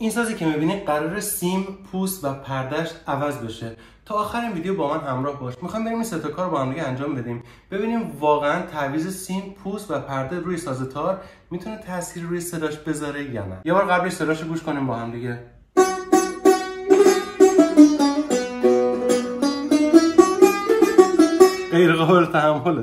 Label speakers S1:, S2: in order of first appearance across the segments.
S1: این سازی که میبینید قرار سیم، پوست و پردهش عوض بشه. تا آخر این ویدیو با من همراه باش. میخوام بریم این سه تا کار با هم دیگه انجام بدیم. ببینیم واقعا تعویض سیم، پوست و پرده روی ساز تار میتونه تاثیر روی صداش بذاره یا نه. یه بار قبلش صداشو گوش کنیم با هم دیگه. غیر قابل تحمله.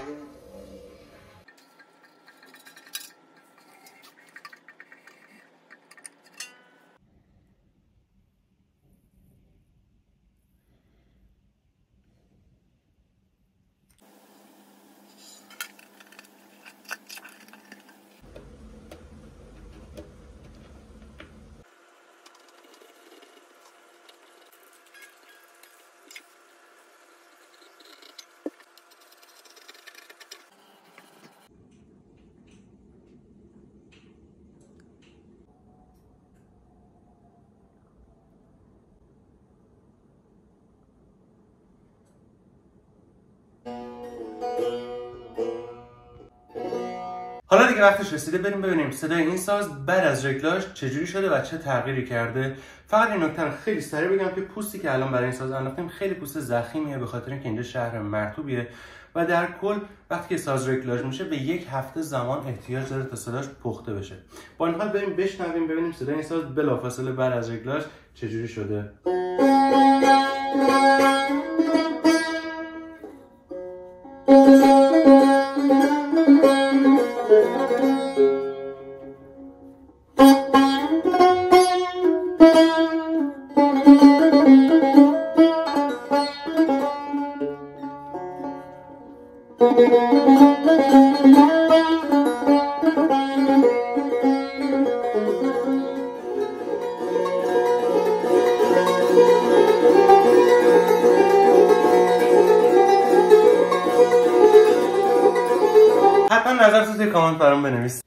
S1: حالا دیگه وقتش رسیده بریم ببینیم صدای این ساز بعد از رگلاژ چجوری شده و چه تغییری کرده. فقط این نکته رو خیلی سریع بگم که پوستی که الان برای این ساز انداختیم خیلی پوست ضخیمیه، به خاطر اینکه اینجا شهر مرطوبیه و در کل وقتی که ساز رگلاژ میشه به 1 هفته زمان احتیاج داره تا صداش پخته بشه. با این حال بریم بشنویم ببینیم صدای این ساز بلافاصله بعد از رگلاژ چجوری شده. حتما نظرتون توی کامنت برام بنویسید.